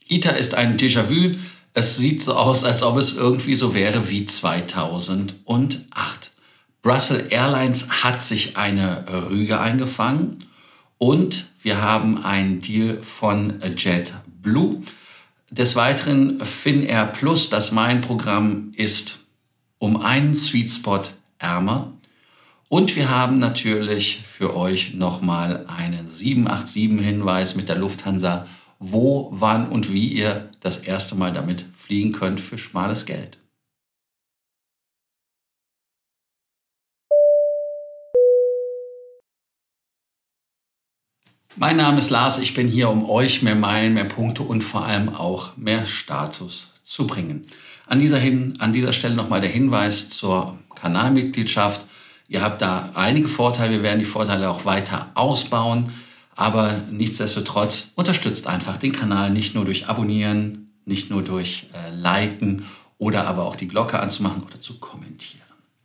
ITA ist ein Déjà-vu. Es sieht so aus, als ob es irgendwie so wäre wie 2008. Brussels Airlines hat sich eine Rüge eingefangen und wir haben einen Deal von JetBlue. Des Weiteren Finnair Plus, das Mein-Programm, ist um einen Sweet Spot ärmer. Und wir haben natürlich für euch nochmal einen 787-Hinweis mit der Lufthansa, wo, wann und wie ihr das erste Mal damit fliegen könnt für schmales Geld. Mein Name ist Lars, ich bin hier, um euch mehr Meilen, mehr Punkte und vor allem auch mehr Status zu bringen. An dieser Stelle nochmal der Hinweis zur Kanalmitgliedschaft. Ihr habt da einige Vorteile, wir werden die Vorteile auch weiter ausbauen, aber nichtsdestotrotz unterstützt einfach den Kanal nicht nur durch Abonnieren, nicht nur durch Liken oder aber auch die Glocke anzumachen oder zu kommentieren.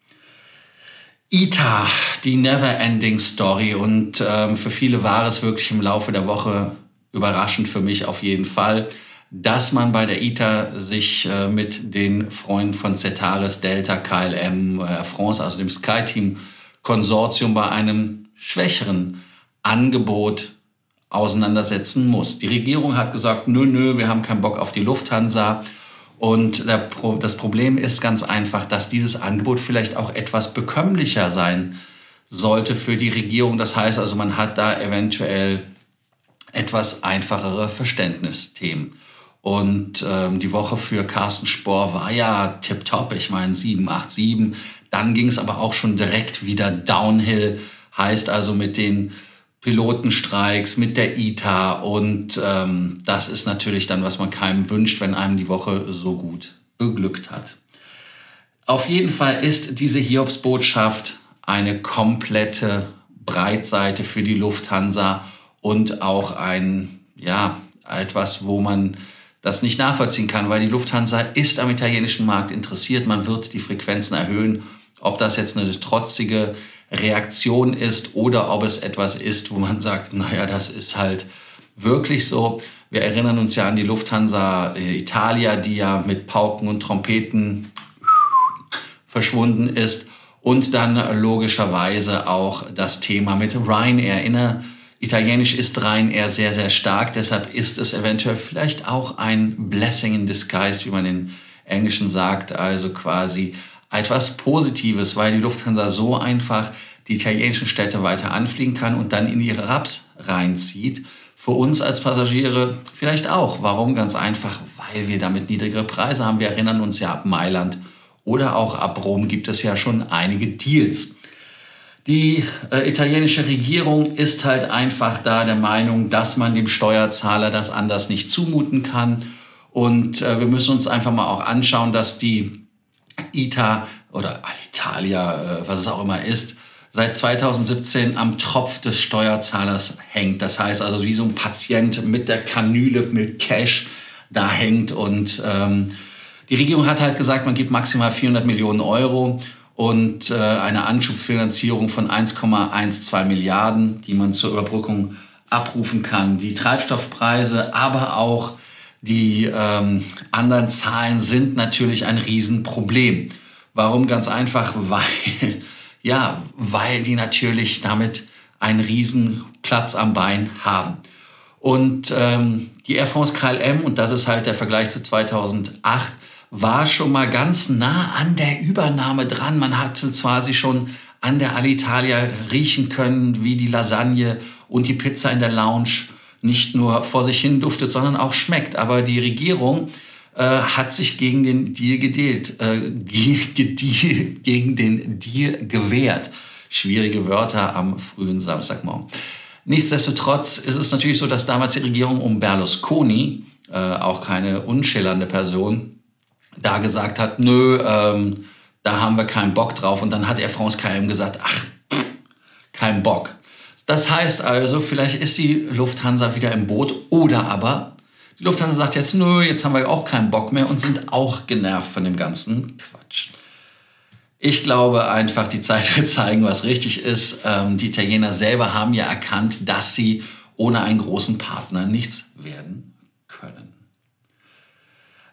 ITA, die Never-Ending Story, und für viele war es wirklich im Laufe der Woche überraschend, für mich auf jeden Fall, dass man bei der ITA sich mit den Freunden von Cetaris, Delta, KLM, Air France, also dem SkyTeam-Konsortium, bei einem schwächeren Angebot auseinandersetzen muss. Die Regierung hat gesagt, nö, wir haben keinen Bock auf die Lufthansa. Und das Problem ist ganz einfach, dass dieses Angebot vielleicht auch etwas bekömmlicher sein sollte für die Regierung. Das heißt also, man hat da eventuell etwas einfachere Verständnisthemen. Und die Woche für Carsten Spohr war ja tipptopp. Ich meine 787. Dann ging es aber auch schon direkt wieder downhill. Heißt also mit den Pilotenstreiks, mit der ITA. Und das ist natürlich dann, was man keinem wünscht, wenn einem die Woche so gut beglückt hat. Auf jeden Fall ist diese Hiobsbotschaft eine komplette Breitseite für die Lufthansa und auch etwas, wo man das nicht nachvollziehen kann, weil die Lufthansa ist am italienischen Markt interessiert. Man wird die Frequenzen erhöhen. Ob das jetzt eine trotzige Reaktion ist oder ob es etwas ist, wo man sagt, naja, das ist halt wirklich so. Wir erinnern uns ja an die Lufthansa Italia, die ja mit Pauken und Trompeten verschwunden ist. Und dann logischerweise auch das Thema mit Ryanair. Italienisch ist Ryanair sehr, sehr stark. Deshalb ist es eventuell vielleicht auch ein Blessing in Disguise, wie man in Englischen sagt. Also quasi etwas Positives, weil die Lufthansa so einfach die italienischen Städte weiter anfliegen kann und dann in ihre Hubs reinzieht. Für uns als Passagiere vielleicht auch. Warum? Ganz einfach, weil wir damit niedrigere Preise haben. Wir erinnern uns ja, ab Mailand oder auch ab Rom gibt es ja schon einige Deals. Die italienische Regierung ist halt einfach da der Meinung, dass man dem Steuerzahler das anders nicht zumuten kann. Und wir müssen uns einfach mal auch anschauen, dass die ITA oder Italia, was es auch immer ist, seit 2017 am Tropf des Steuerzahlers hängt. Das heißt also, wie so ein Patient mit der Kanüle, mit Cash da hängt. Und die Regierung hat halt gesagt, man gibt maximal 400 Millionen Euro und eine Anschubfinanzierung von 1,12 Milliarden, die man zur Überbrückung abrufen kann. Die Treibstoffpreise, aber auch die anderen Zahlen sind natürlich ein Riesenproblem. Warum? Ganz einfach, weil die natürlich damit einen riesen Platz am Bein haben. Und die Air France KLM, und das ist halt der Vergleich zu 2008, war schon mal ganz nah an der Übernahme dran. Man hatte zwar sie schon an der Alitalia riechen können, wie die Lasagne und die Pizza in der Lounge nicht nur vor sich hin duftet, sondern auch schmeckt. Aber die Regierung hat sich gegen den Deal gewehrt. Schwierige Wörter am frühen Samstagmorgen. Nichtsdestotrotz ist es natürlich so, dass damals die Regierung um Berlusconi, auch keine unschillernde Person, da gesagt hat, nö, da haben wir keinen Bock drauf. Und dann hat Air France KLM gesagt, kein Bock. Das heißt also, vielleicht ist die Lufthansa wieder im Boot oder aber die Lufthansa sagt jetzt, nö, jetzt haben wir auch keinen Bock mehr und sind auch genervt von dem ganzen Quatsch. Ich glaube einfach, die Zeit wird zeigen, was richtig ist. Die Italiener selber haben ja erkannt, dass sie ohne einen großen Partner nichts werden können.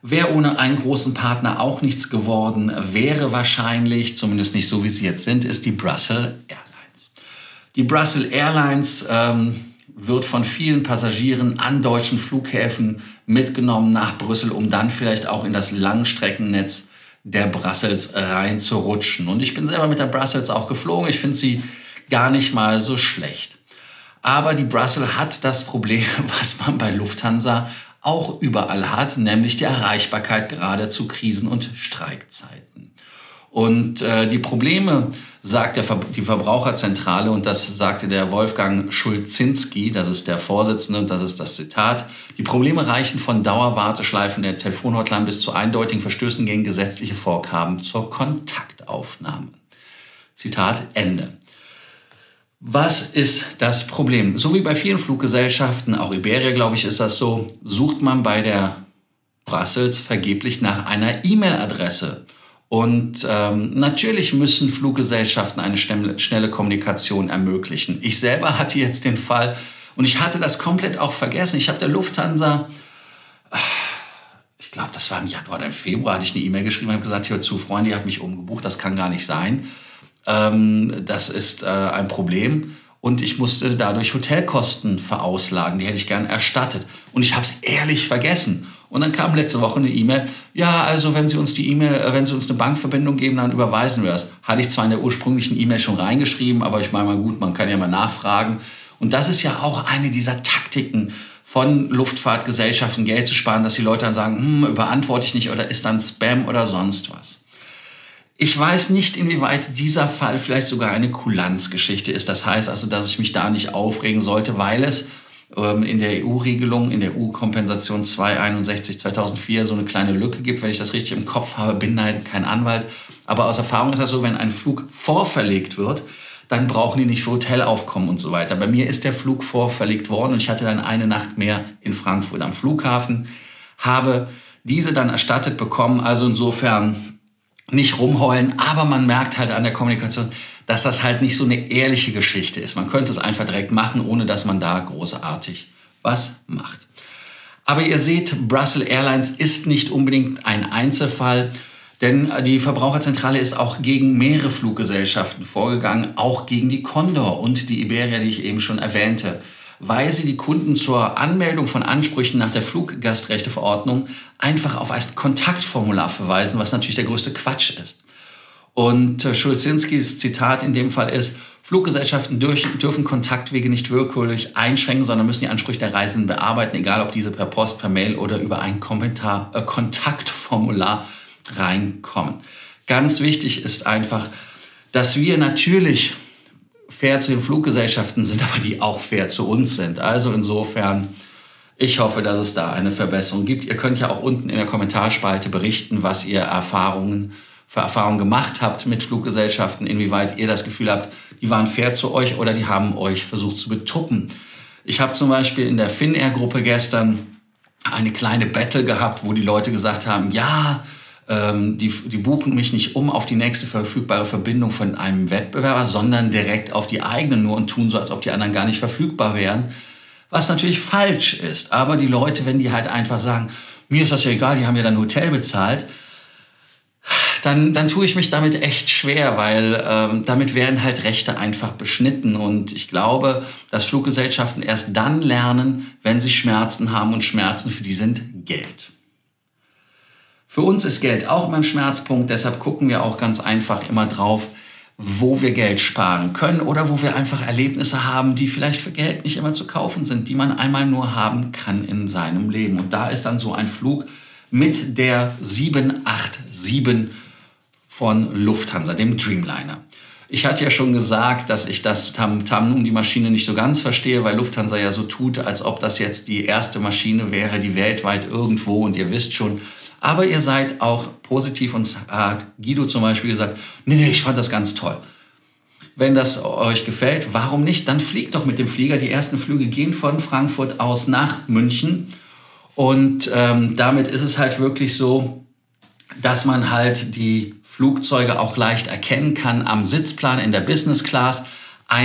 Wäre ohne einen großen Partner auch nichts geworden, wäre wahrscheinlich, zumindest nicht so, wie sie jetzt sind, ist die Brussels Airlines. Die Brussels Airlines wird von vielen Passagieren an deutschen Flughäfen mitgenommen nach Brüssel, um dann vielleicht auch in das Langstreckennetz der Brussels reinzurutschen. Und ich bin selber mit der Brussels auch geflogen. Ich finde sie gar nicht mal so schlecht. Aber die Brussels hat das Problem, was man bei Lufthansa auch überall hat, nämlich die Erreichbarkeit gerade zu Krisen- und Streikzeiten. Und die Probleme, sagt die Verbraucherzentrale, und das sagte der Wolfgang Schulzinski, das ist der Vorsitzende und das ist das Zitat, die Probleme reichen von Dauerwarteschleifen der Telefonhotline bis zu eindeutigen Verstößen gegen gesetzliche Vorgaben zur Kontaktaufnahme. Zitat Ende. Was ist das Problem? So wie bei vielen Fluggesellschaften, auch Iberia, glaube ich, ist das so, sucht man bei der Brussels vergeblich nach einer E-Mail-Adresse. Und natürlich müssen Fluggesellschaften eine schnelle Kommunikation ermöglichen. Ich selber hatte jetzt den Fall, und ich hatte das komplett auch vergessen, ich habe der Lufthansa, ich glaube, das war im Januar oder im Februar, hatte ich eine E-Mail geschrieben, habe gesagt, hör zu, Freunde, ihr habt mich umgebucht, das kann gar nicht sein. Das ist ein Problem. Und ich musste dadurch Hotelkosten verauslagen, die hätte ich gern erstattet. Und ich habe es ehrlich vergessen. Und dann kam letzte Woche eine E-Mail, ja, also wenn Sie uns wenn Sie uns eine Bankverbindung geben, dann überweisen wir es. Hatte ich zwar in der ursprünglichen E-Mail schon reingeschrieben, aber ich meine mal gut, man kann ja mal nachfragen. Und das ist ja auch eine dieser Taktiken von Luftfahrtgesellschaften, Geld zu sparen, dass die Leute dann sagen, beantworte ich nicht oder ist dann Spam oder sonst was. Ich weiß nicht, inwieweit dieser Fall vielleicht sogar eine Kulanzgeschichte ist. Das heißt also, dass ich mich da nicht aufregen sollte, weil es in der EU-Regelung, in der EU-Kompensation 261/2004 so eine kleine Lücke gibt. Wenn ich das richtig im Kopf habe, bin halt kein Anwalt. Aber aus Erfahrung ist das so, wenn ein Flug vorverlegt wird, dann brauchen die nicht für Hotelaufkommen und so weiter. Bei mir ist der Flug vorverlegt worden und ich hatte dann eine Nacht mehr in Frankfurt am Flughafen, habe diese dann erstattet bekommen. Also insofern nicht rumheulen, aber man merkt halt an der Kommunikation, dass das halt nicht so eine ehrliche Geschichte ist. Man könnte es einfach direkt machen, ohne dass man da großartig was macht. Aber ihr seht, Brussels Airlines ist nicht unbedingt ein Einzelfall, denn die Verbraucherzentrale ist auch gegen mehrere Fluggesellschaften vorgegangen, auch gegen die Condor und die Iberia, die ich eben schon erwähnte, weil sie die Kunden zur Anmeldung von Ansprüchen nach der Fluggastrechteverordnung einfach auf ein Kontaktformular verweisen, was natürlich der größte Quatsch ist. Und Schulzinskis Zitat in dem Fall ist, Fluggesellschaften dürfen Kontaktwege nicht willkürlich einschränken, sondern müssen die Ansprüche der Reisenden bearbeiten, egal ob diese per Post, per Mail oder über ein Kontaktformular reinkommen. Ganz wichtig ist einfach, dass wir natürlich fair zu den Fluggesellschaften sind, aber die auch fair zu uns sind. Also insofern, ich hoffe, dass es da eine Verbesserung gibt. Ihr könnt ja auch unten in der Kommentarspalte berichten, was ihr für Erfahrungen gemacht habt mit Fluggesellschaften, inwieweit ihr das Gefühl habt, die waren fair zu euch oder die haben euch versucht zu betuppen. Ich habe zum Beispiel in der Finnair-Gruppe gestern eine kleine Battle gehabt, wo die Leute gesagt haben, ja, die buchen mich nicht auf die nächste verfügbare Verbindung von einem Wettbewerber, sondern direkt auf die eigene nur und tun so, als ob die anderen gar nicht verfügbar wären. Was natürlich falsch ist. Aber die Leute, wenn die halt einfach sagen, mir ist das ja egal, die haben ja dann ein Hotel bezahlt, dann tue ich mich damit echt schwer, weil damit werden halt Rechte einfach beschnitten. Und ich glaube, dass Fluggesellschaften erst dann lernen, wenn sie Schmerzen haben. Und Schmerzen, für die sind Geld. Für uns ist Geld auch immer ein Schmerzpunkt. Deshalb gucken wir auch ganz einfach immer drauf, wo wir Geld sparen können oder wo wir einfach Erlebnisse haben, die vielleicht für Geld nicht immer zu kaufen sind, die man einmal nur haben kann in seinem Leben. Und da ist dann so ein Flug mit der 787 von Lufthansa, dem Dreamliner. Ich hatte ja schon gesagt, dass ich das Tamtam um die Maschine nicht so ganz verstehe, weil Lufthansa ja so tut, als ob das jetzt die erste Maschine wäre, die weltweit irgendwo, und ihr wisst schon. Aber ihr seid auch positiv und hat Guido zum Beispiel gesagt, nee, ich fand das ganz toll. Wenn das euch gefällt, warum nicht? Dann fliegt doch mit dem Flieger. Die ersten Flüge gehen von Frankfurt aus nach München. Und damit ist es halt wirklich so, dass man halt die Flugzeuge auch leicht erkennen kann am Sitzplan in der Business Class.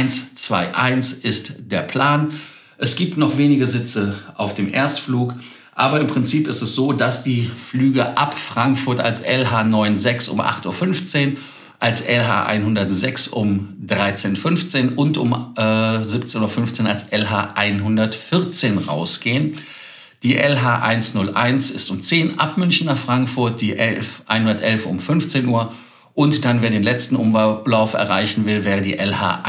121 ist der Plan. Es gibt noch wenige Sitze auf dem Erstflug, Aber im Prinzip ist es so, dass die Flüge ab Frankfurt als LH96 um 8:15 Uhr, als LH106 um 13:15 Uhr und um 17:15 Uhr als LH114 rausgehen. Die LH101 ist um 10 ab München nach Frankfurt, die 111 um 15 Uhr. Und dann, wer den letzten Umlauf erreichen will, wäre die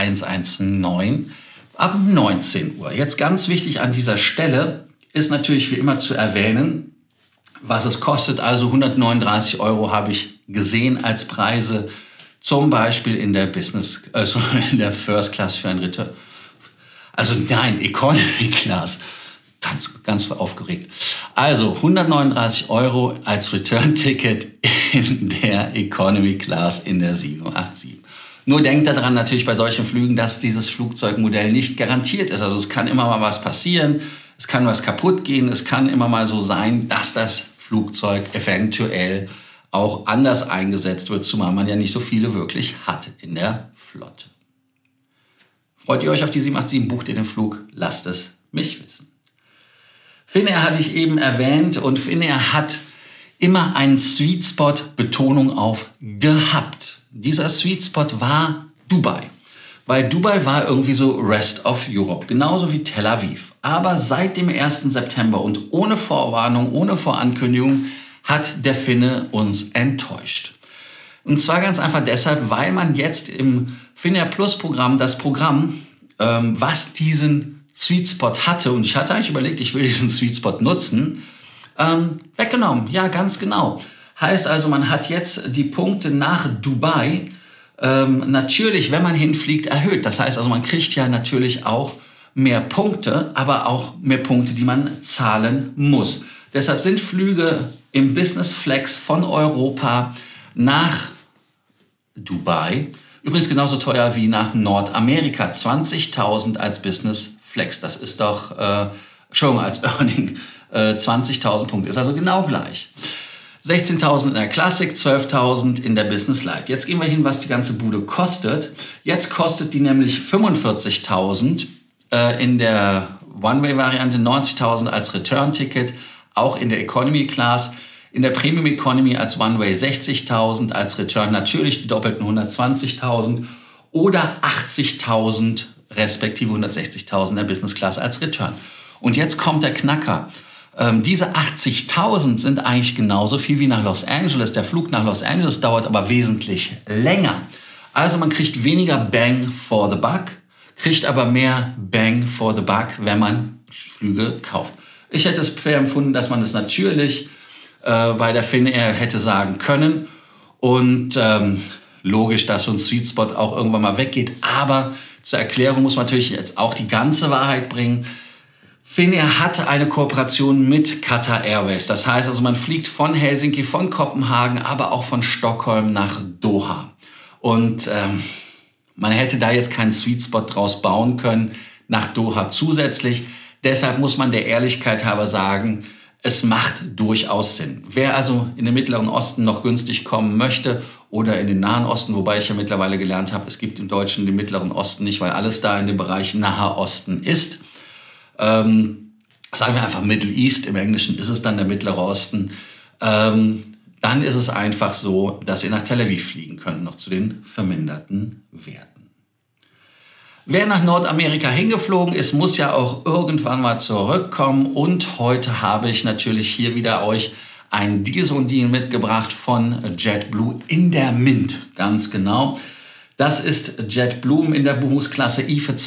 LH119 ab 19 Uhr. Jetzt ganz wichtig an dieser Stelle ist natürlich wie immer zu erwähnen, was es kostet. Also 139 € habe ich gesehen als Preise, zum Beispiel in der in der First Class für ein Return. Also nein, Economy Class. Ganz aufgeregt. Also 139 € als Return-Ticket in der Economy Class in der 787. Nur denkt daran natürlich bei solchen Flügen, dass dieses Flugzeugmodell nicht garantiert ist. Also es kann immer mal was passieren, es kann was kaputt gehen, es kann immer mal so sein, dass das Flugzeug eventuell auch anders eingesetzt wird, zumal man ja nicht so viele wirklich hat in der Flotte. Freut ihr euch auf die 787? Bucht ihr den Flug? Lasst es mich wissen. Finnair hatte ich eben erwähnt und Finnair hat immer einen Sweet Spot, Betonung auf gehabt. Dieser Sweet Spot war Dubai, weil Dubai war irgendwie so Rest of Europe, genauso wie Tel Aviv. Aber seit dem 1. September und ohne Vorwarnung, ohne Vorankündigung hat der Finne uns enttäuscht. Und zwar ganz einfach deshalb, weil man jetzt im Finnair Plus Programm das Programm, was diesen Sweet Spot hatte, und ich hatte eigentlich überlegt, ich will diesen Sweet Spot nutzen, weggenommen. Ja, ganz genau. Heißt also, man hat jetzt die Punkte nach Dubai natürlich, wenn man hinfliegt, erhöht. Das heißt also, man kriegt ja natürlich auch mehr Punkte, aber auch mehr Punkte, die man zahlen muss. Deshalb sind Flüge im Business Flex von Europa nach Dubai übrigens genauso teuer wie nach Nordamerika. 20.000 als Business Flex. Das ist doch, Entschuldigung, als Earning 20.000 Punkte. Ist also genau gleich. 16.000 in der Classic, 12.000 in der Business Light. Jetzt gehen wir hin, was die ganze Bude kostet. Jetzt kostet die nämlich 45.000 in der One-Way-Variante, 90.000 als Return-Ticket, auch in der Economy Class. In der Premium Economy als One-Way 60.000, als Return natürlich die doppelten 120.000 oder 80.000 respektive 160.000 der Business Class als Return. Und jetzt kommt der Knacker. Diese 80.000 sind eigentlich genauso viel wie nach Los Angeles. Der Flug nach Los Angeles dauert aber wesentlich länger. Also man kriegt weniger Bang for the Buck, kriegt aber mehr Bang for the Buck, wenn man Flüge kauft. Ich hätte es fair empfunden, dass man es natürlich bei der Finnair hätte sagen können. Und logisch, dass so ein Sweet Spot auch irgendwann mal weggeht. Aber zur Erklärung muss man natürlich jetzt auch die ganze Wahrheit bringen. Finnair hatte eine Kooperation mit Qatar Airways. Das heißt also, man fliegt von Helsinki, von Kopenhagen, aber auch von Stockholm nach Doha. Und man hätte da jetzt keinen Sweet Spot draus bauen können nach Doha zusätzlich. Deshalb muss man der Ehrlichkeit halber sagen, es macht durchaus Sinn. Wer also in den Mittleren Osten noch günstig kommen möchte oder in den Nahen Osten, wobei ich ja mittlerweile gelernt habe, es gibt im Deutschen den Mittleren Osten nicht, weil alles da in dem Bereich Naher Osten ist. Sagen wir einfach Middle East, im Englischen ist es dann der Mittlere Osten. Dann ist es einfach so, dass ihr nach Tel Aviv fliegen könnt, noch zu den verminderten Werten. Wer nach Nordamerika hingeflogen ist, muss ja auch irgendwann mal zurückkommen. Und heute habe ich natürlich hier wieder euch einen Deal mitgebracht von JetBlue in der Mint. Ganz genau. Das ist JetBlue in der Buchungsklasse I für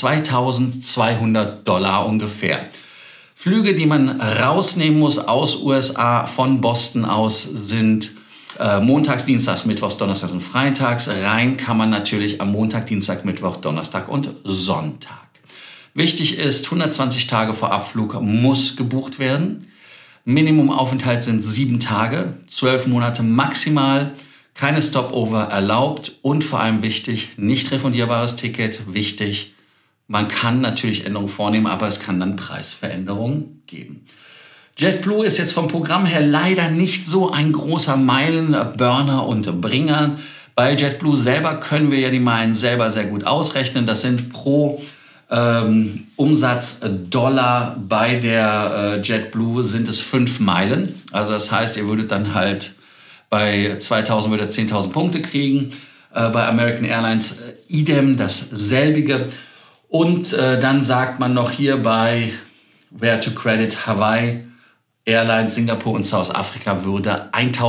$2.200 ungefähr. Flüge, die man rausnehmen muss aus USA von Boston aus, sind montags, dienstags, mittwochs, donnerstags und freitags. Rein kann man natürlich am Montag, Dienstag, Mittwoch, Donnerstag und Sonntag. Wichtig ist, 120 Tage vor Abflug muss gebucht werden. Minimumaufenthalt sind 7 Tage, 12 Monate maximal. Keine Stopover erlaubt und vor allem wichtig, nicht refundierbares Ticket. Wichtig, man kann natürlich Änderungen vornehmen, aber es kann dann Preisveränderungen geben. JetBlue ist jetzt vom Programm her leider nicht so ein großer Meilenburner und Bringer. Bei JetBlue selber können wir ja die Meilen selber sehr gut ausrechnen. Das sind pro Umsatzdollar bei der JetBlue sind es 5 Meilen. Also das heißt, ihr würdet dann halt bei 2000 würde 10.000 Punkte kriegen. Bei American Airlines idem dasselbige. Und dann sagt man noch hier bei Where to Credit Hawaii Airlines, Singapur und South Africa würde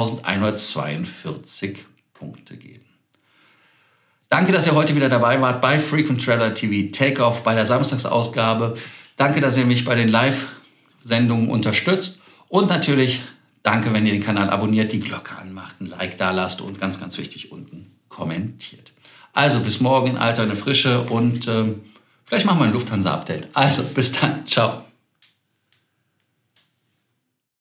1.142 Punkte geben. Danke, dass ihr heute wieder dabei wart bei Frequent Traveler TV Takeoff bei der Samstagsausgabe. Danke, dass ihr mich bei den Live-Sendungen unterstützt. Und natürlich danke, wenn ihr den Kanal abonniert, die Glocke anmacht, ein Like da lasst und ganz, ganz wichtig unten kommentiert. Also bis morgen in alter Frische und vielleicht machen wir ein Lufthansa-Update. Also bis dann. Ciao.